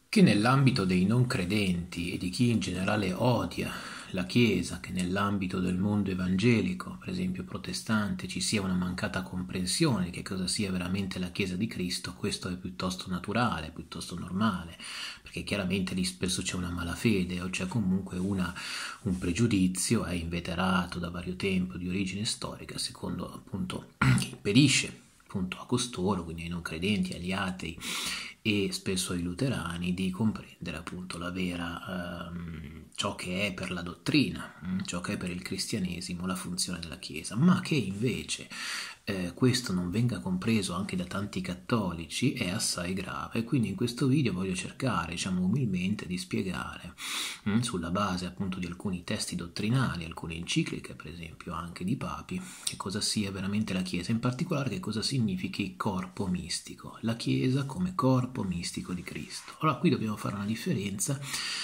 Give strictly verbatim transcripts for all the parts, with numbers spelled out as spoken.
che nell'ambito dei non credenti e di chi in generale odia la Chiesa, che nell'ambito del mondo evangelico, per esempio protestante, ci sia una mancata comprensione di che cosa sia veramente la Chiesa di Cristo, questo è piuttosto naturale, piuttosto normale, perché chiaramente lì spesso c'è una malafede o c'è comunque una, un pregiudizio, è inveterato da vario tempo, di origine storica, secondo appunto che impedisce appunto a costoro, quindi ai non credenti, agli atei e spesso ai luterani, di comprendere appunto la vera, ehm, ciò che è per la dottrina, mh, ciò che è per il cristianesimo la funzione della Chiesa, ma che invece eh, questo non venga compreso anche da tanti cattolici è assai grave. Quindi in questo video voglio cercare, diciamo umilmente, di spiegare mh, sulla base appunto di alcuni testi dottrinali, alcune encicliche per esempio anche di papi, che cosa sia veramente la Chiesa, in particolare che cosa significhi corpo mistico, la Chiesa come corpo mistico di Cristo. Allora qui dobbiamo fare una differenza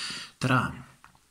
tra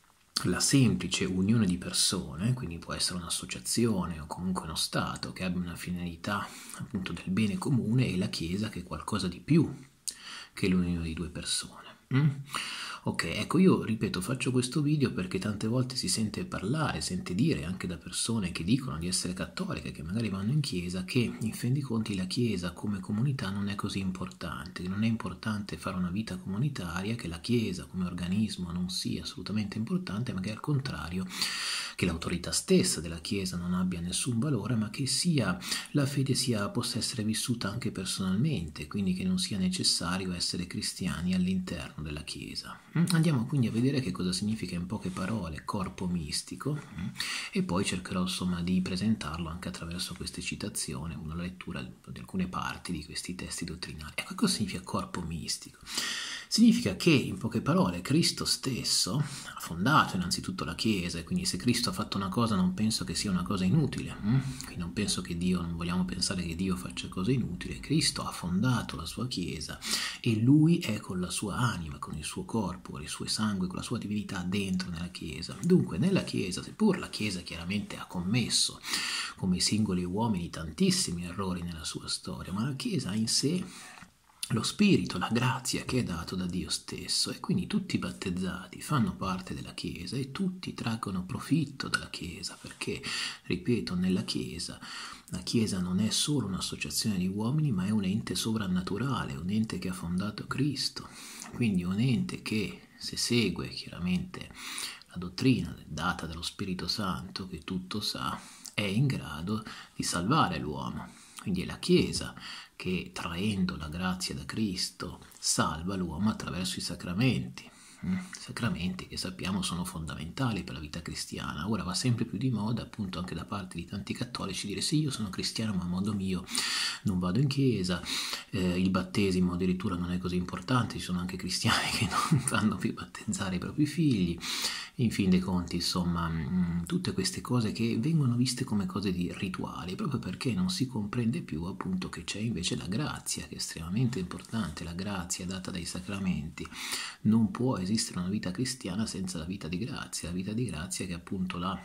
la semplice unione di persone, quindi può essere un'associazione o comunque uno Stato che abbia una finalità appunto del bene comune, e la Chiesa che è qualcosa di più che l'unione di due persone. Mm? Ok, ecco, io ripeto, faccio questo video perché tante volte si sente parlare, sente dire anche da persone che dicono di essere cattoliche, che magari vanno in chiesa, che in fin dei conti la Chiesa come comunità non è così importante, che non è importante fare una vita comunitaria, che la Chiesa come organismo non sia assolutamente importante, ma che al contrario, che l'autorità stessa della Chiesa non abbia nessun valore, ma che sia la fede sia, possa essere vissuta anche personalmente, quindi che non sia necessario essere cristiani all'interno della Chiesa. Andiamo quindi a vedere che cosa significa in poche parole corpo mistico, e poi cercherò insomma di presentarlo anche attraverso queste citazioni, una lettura di alcune parti di questi testi dottrinali. Ecco, cosa significa corpo mistico? Significa che, in poche parole, Cristo stesso ha fondato innanzitutto la Chiesa, e quindi se Cristo ha fatto una cosa non penso che sia una cosa inutile, hm? Quindi non penso che Dio, non vogliamo pensare che Dio faccia cose inutili. Cristo ha fondato la sua Chiesa e Lui è con la sua anima, con il suo corpo, con il suo sangue, con la sua divinità dentro nella Chiesa. Dunque nella Chiesa, seppur la Chiesa chiaramente ha commesso come singoli uomini tantissimi errori nella sua storia, ma la Chiesa ha in sé lo spirito, la grazia che è dato da Dio stesso, e quindi tutti i battezzati fanno parte della Chiesa e tutti traggono profitto dalla Chiesa, perché, ripeto, nella Chiesa la Chiesa non è solo un'associazione di uomini, ma è un ente sovrannaturale, un ente che ha fondato Cristo, quindi un ente che, se segue chiaramente la dottrina data dallo Spirito Santo, che tutto sa, è in grado di salvare l'uomo. Quindi è la Chiesa che, traendo la grazia da Cristo, salva l'uomo attraverso i sacramenti. Sacramenti che sappiamo sono fondamentali per la vita cristiana. Ora va sempre più di moda, appunto anche da parte di tanti cattolici, dire sì, io sono cristiano ma a modo mio non vado in chiesa, eh, il battesimo addirittura non è così importante, ci sono anche cristiani che non fanno più battezzare i propri figli. In fin dei conti, insomma, mh, tutte queste cose che vengono viste come cose di rituali, proprio perché non si comprende più appunto che c'è invece la grazia, che è estremamente importante, la grazia data dai sacramenti. Non può esistere una vita cristiana senza la vita di grazia, la vita di grazia che è appunto la,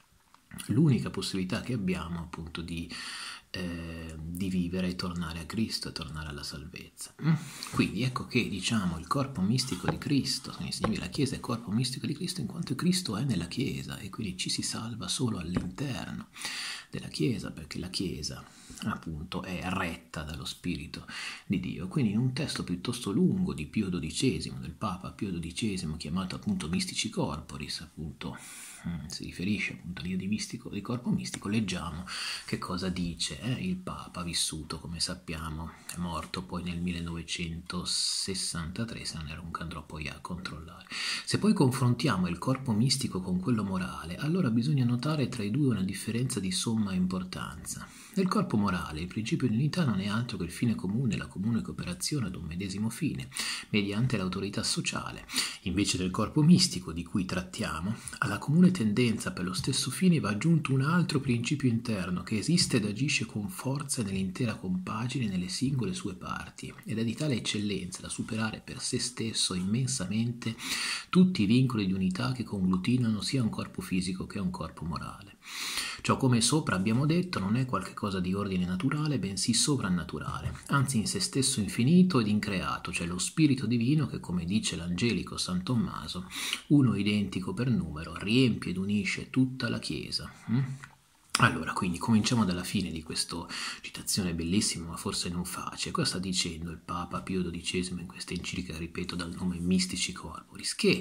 l'unica possibilità che abbiamo appunto di, eh, di vivere e tornare a Cristo e tornare alla salvezza. Quindi ecco che diciamo il corpo mistico di Cristo, significa la Chiesa è il corpo mistico di Cristo in quanto Cristo è nella Chiesa, e quindi ci si salva solo all'interno della Chiesa, perché la Chiesa appunto è retta dallo Spirito di Dio. Quindi in un testo piuttosto lungo di Pio dodicesimo, del Papa Pio dodicesimo, chiamato appunto Mystici Corporis, appunto si riferisce appunto all'idea di mistico, di corpo mistico, leggiamo che cosa dice eh, il Papa vissuto, come sappiamo, è morto poi nel millenovecentosessantatré, se non erro, che andrò poi a controllare. Se poi confrontiamo il corpo mistico con quello morale, allora bisogna notare tra i due una differenza di somma importanza. Nel corpo morale il principio di unità non è altro che il fine comune, la comune cooperazione ad un medesimo fine, mediante l'autorità sociale. Invece del corpo mistico di cui trattiamo, alla comune tendenza per lo stesso fine va aggiunto un altro principio interno che esiste ed agisce con forza nell'intera compagine nelle singole sue parti, ed è di tale eccellenza da superare per se stesso immensamente tutti i vincoli di unità che conglutinano sia un corpo fisico che un corpo morale. Ciò, come sopra abbiamo detto, non è qualcosa di ordine naturale, bensì sovrannaturale, anzi in se stesso infinito ed increato, cioè lo spirito divino che, come dice l'angelico San Tommaso, uno identico per numero, riempie ed unisce tutta la Chiesa. Mm? Allora, quindi cominciamo dalla fine di questa citazione bellissima, ma forse non facile. Cosa sta dicendo il Papa Pio dodicesimo in questa enciclica, ripeto, dal nome Mystici Corporis? Che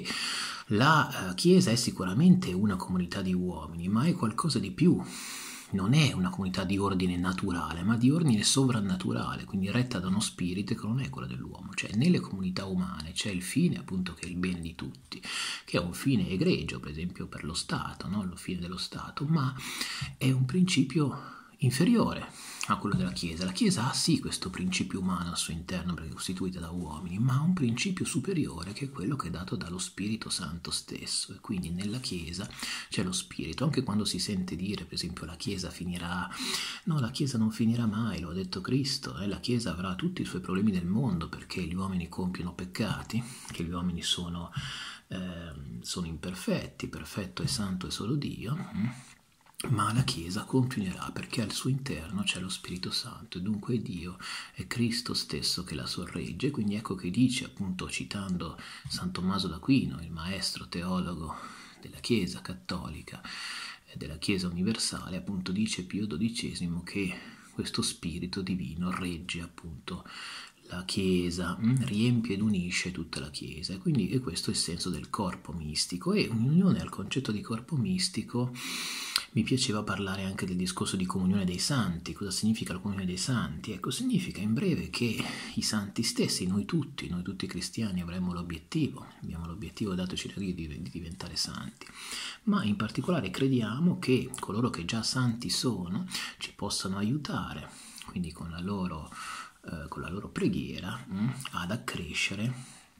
la Chiesa è sicuramente una comunità di uomini, ma è qualcosa di più. Non è una comunità di ordine naturale, ma di ordine sovrannaturale, quindi retta da uno spirito che non è quello dell'uomo. Cioè, nelle comunità umane c'è il fine, appunto, che è il bene di tutti, che è un fine egregio, per esempio per lo Stato, no? Il fine dello Stato, ma è un principio inferiore a quello della Chiesa. La Chiesa ha sì questo principio umano al suo interno, perché è costituita da uomini, ma ha un principio superiore che è quello che è dato dallo Spirito Santo stesso, e quindi nella Chiesa c'è lo Spirito. Anche quando si sente dire, per esempio, la Chiesa finirà, no, la Chiesa non finirà mai, lo ha detto Cristo, eh? La Chiesa avrà tutti i suoi problemi del mondo perché gli uomini compiono peccati, che gli uomini sono, eh, sono imperfetti, perfetto e santo è solo Dio, mm? Ma la Chiesa continuerà perché al suo interno c'è lo Spirito Santo e dunque Dio è Cristo stesso che la sorregge. Quindi ecco che dice, appunto citando San Tommaso d'Aquino, il maestro teologo della Chiesa cattolica e della Chiesa universale, appunto dice Pio dodicesimo che questo Spirito divino regge appunto la Chiesa, mh, riempie ed unisce tutta la Chiesa, e quindi è questo il senso del corpo mistico. E in unione al concetto di corpo mistico mi piaceva parlare anche del discorso di comunione dei santi. Cosa significa la comunione dei santi? Ecco, significa in breve che i santi stessi, noi tutti, noi tutti cristiani avremmo l'obiettivo, abbiamo l'obiettivo datoci da Dio di, di diventare santi, ma in particolare crediamo che coloro che già santi sono ci possano aiutare, quindi con la loro con la loro preghiera mh, ad accrescere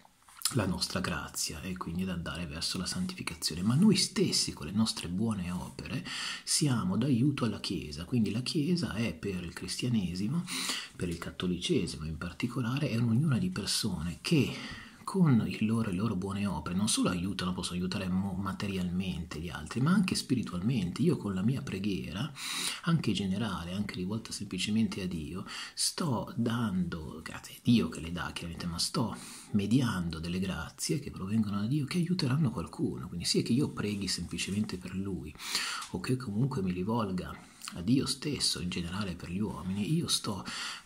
la nostra grazia e quindi ad andare verso la santificazione. Ma noi stessi con le nostre buone opere siamo d'aiuto alla Chiesa, quindi la Chiesa è per il cristianesimo, per il cattolicesimo in particolare, è un'unione di persone che con il loro, le loro buone opere non solo aiutano, possono aiutare materialmente gli altri, ma anche spiritualmente. Io con la mia preghiera, anche generale, anche rivolta semplicemente a Dio, sto dando, grazie a Dio che le dà chiaramente, ma sto mediando delle grazie che provengono da Dio che aiuteranno qualcuno. Quindi sia che io preghi semplicemente per Lui o che comunque mi rivolga a Dio stesso, in generale per gli uomini, io sto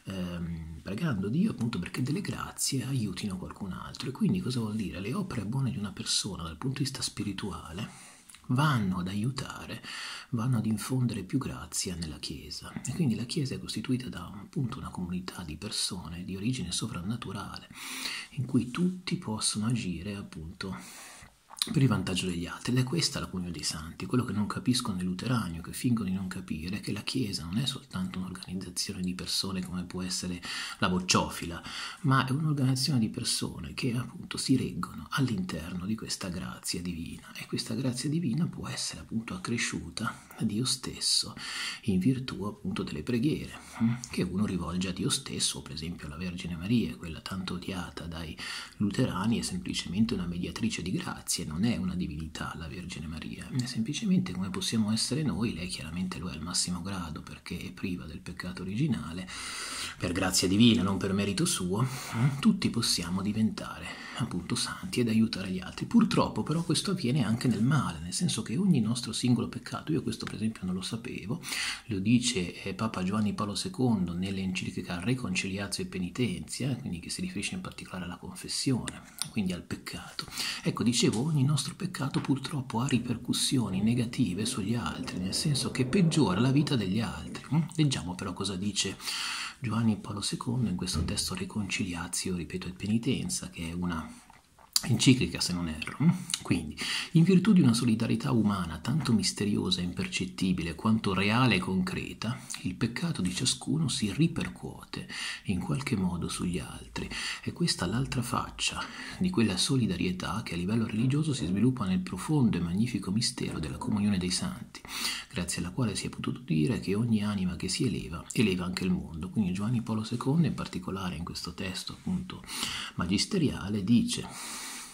ehm, pregando Dio appunto perché delle grazie aiutino qualcun altro. E quindi cosa vuol dire? Le opere buone di una persona dal punto di vista spirituale vanno ad aiutare, vanno ad infondere più grazia nella Chiesa. E quindi la Chiesa è costituita da appunto una comunità di persone di origine sovrannaturale in cui tutti possono agire appunto per il vantaggio degli altri. Ed è questa la comunione dei santi. Quello che non capiscono i luterani o che fingono di non capire è che la Chiesa non è soltanto un'organizzazione di persone come può essere la bocciofila, ma è un'organizzazione di persone che appunto si reggono all'interno di questa grazia divina, e questa grazia divina può essere appunto accresciuta da Dio stesso in virtù appunto delle preghiere che uno rivolge a Dio stesso. Per esempio la Vergine Maria, quella tanto odiata dai luterani, è semplicemente una mediatrice di grazie, non è una divinità la Vergine Maria, è semplicemente come possiamo essere noi. Lei chiaramente lo è al massimo grado perché è priva del peccato originale, per grazia divina, non per merito suo. Tutti possiamo diventare appunto santi ed aiutare gli altri. Purtroppo però questo avviene anche nel male, nel senso che ogni nostro singolo peccato, io questo per esempio non lo sapevo, lo dice eh, Papa Giovanni Paolo secondo nell'enciclica Reconciliatio e Penitenzia, quindi che si riferisce in particolare alla confessione, quindi al peccato. Ecco, dicevo, ogni nostro peccato purtroppo ha ripercussioni negative sugli altri, nel senso che peggiora la vita degli altri. Leggiamo però cosa dice Giovanni Paolo secondo in questo testo Reconciliatio, ripeto, e Penitenza, che è una enciclica se non erro. Quindi, in virtù di una solidarietà umana tanto misteriosa e impercettibile quanto reale e concreta, il peccato di ciascuno si ripercuote in qualche modo sugli altri. E questa è l'altra faccia di quella solidarietà che a livello religioso si sviluppa nel profondo e magnifico mistero della comunione dei santi, grazie alla quale si è potuto dire che ogni anima che si eleva, eleva anche il mondo. Quindi Giovanni Paolo secondo, in particolare in questo testo appunto magisteriale, dice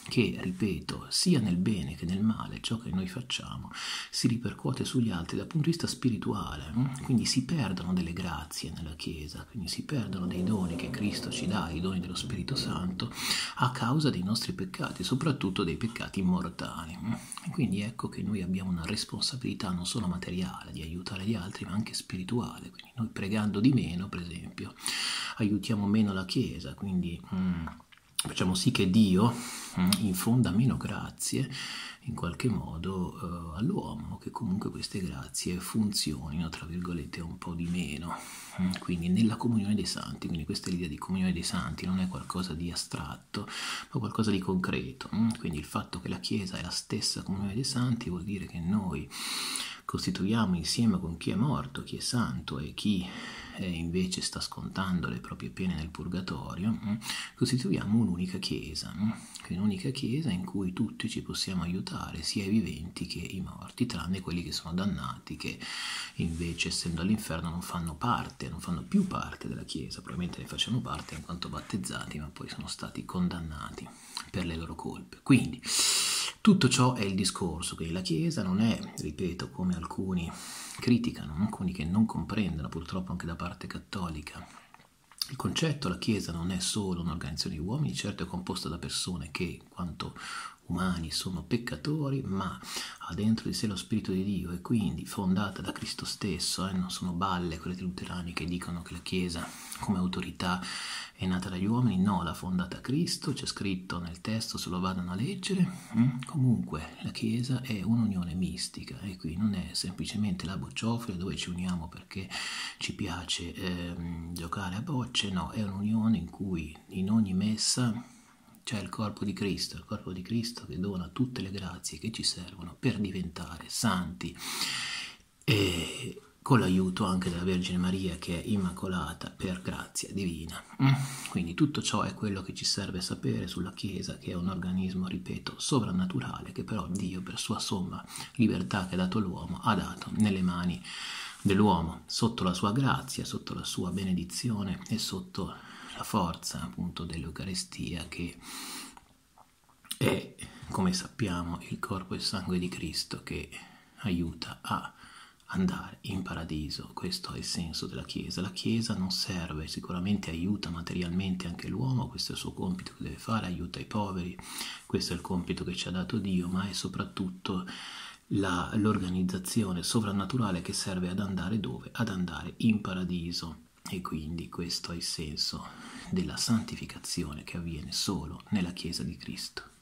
che, ripeto, sia nel bene che nel male, ciò che noi facciamo si ripercuote sugli altri dal punto di vista spirituale, quindi si perdono delle grazie nella Chiesa, quindi si perdono dei doni che Cristo ci dà, i doni dello Spirito Santo, a causa dei nostri peccati, soprattutto dei peccati mortali. Quindi ecco che noi abbiamo una responsabilità non solo materiale di aiutare gli altri, ma anche spirituale, quindi noi pregando di meno, per esempio, aiutiamo meno la Chiesa, quindi mm, facciamo sì che Dio mm, infonda meno grazie in qualche modo eh, all'uomo, che comunque queste grazie funzionino, tra virgolette, un po' di meno. Mm, quindi nella comunione dei santi, quindi questa è l'idea di comunione dei santi, non è qualcosa di astratto, ma qualcosa di concreto. Mm, quindi il fatto che la Chiesa è la stessa comunione dei santi vuol dire che noi costituiamo insieme con chi è morto, chi è santo e chi eh, invece sta scontando le proprie pene nel purgatorio, mh, costituiamo un'unica Chiesa, mh, un'unica Chiesa in cui tutti ci possiamo aiutare, sia i viventi che i morti, tranne quelli che sono dannati, che invece essendo all'inferno non fanno parte, non fanno più parte della Chiesa, probabilmente ne facciano parte in quanto battezzati, ma poi sono stati condannati per le loro colpe. Quindi tutto ciò è il discorso, che la Chiesa non è, ripeto, come alcuni criticano, alcuni che non comprendono purtroppo anche da parte cattolica. Il concetto, la Chiesa non è solo un'organizzazione di uomini, certo è composta da persone che, in quanto umani, sono peccatori, ma ha dentro di sé lo Spirito di Dio e quindi fondata da Cristo stesso, eh, non sono balle quelle dei luterani che dicono che la Chiesa come autorità è nata dagli uomini, no, l'ha fondata Cristo, c'è scritto nel testo, se lo vadano a leggere. Mm? Comunque la Chiesa è un'unione mistica e qui non è semplicemente la bocciofila dove ci uniamo perché ci piace ehm, giocare a bocce, no, è un'unione in cui in ogni messa c'è il corpo di Cristo, il corpo di Cristo che dona tutte le grazie che ci servono per diventare santi e con l'aiuto anche della Vergine Maria che è immacolata per grazia divina. Quindi tutto ciò è quello che ci serve sapere sulla Chiesa, che è un organismo, ripeto, sovrannaturale, che però Dio per sua somma libertà che ha dato all'uomo ha dato nelle mani dell'uomo, sotto la sua grazia, sotto la sua benedizione e sotto la forza appunto dell'Eucaristia, che è, come sappiamo, il corpo e il sangue di Cristo che aiuta a andare in paradiso. Questo è il senso della Chiesa. La Chiesa non serve, sicuramente aiuta materialmente anche l'uomo, questo è il suo compito che deve fare, aiuta i poveri, questo è il compito che ci ha dato Dio, ma è soprattutto la, l'organizzazione sovrannaturale che serve ad andare dove? Ad andare in paradiso. E quindi questo è il senso della santificazione che avviene solo nella Chiesa di Cristo.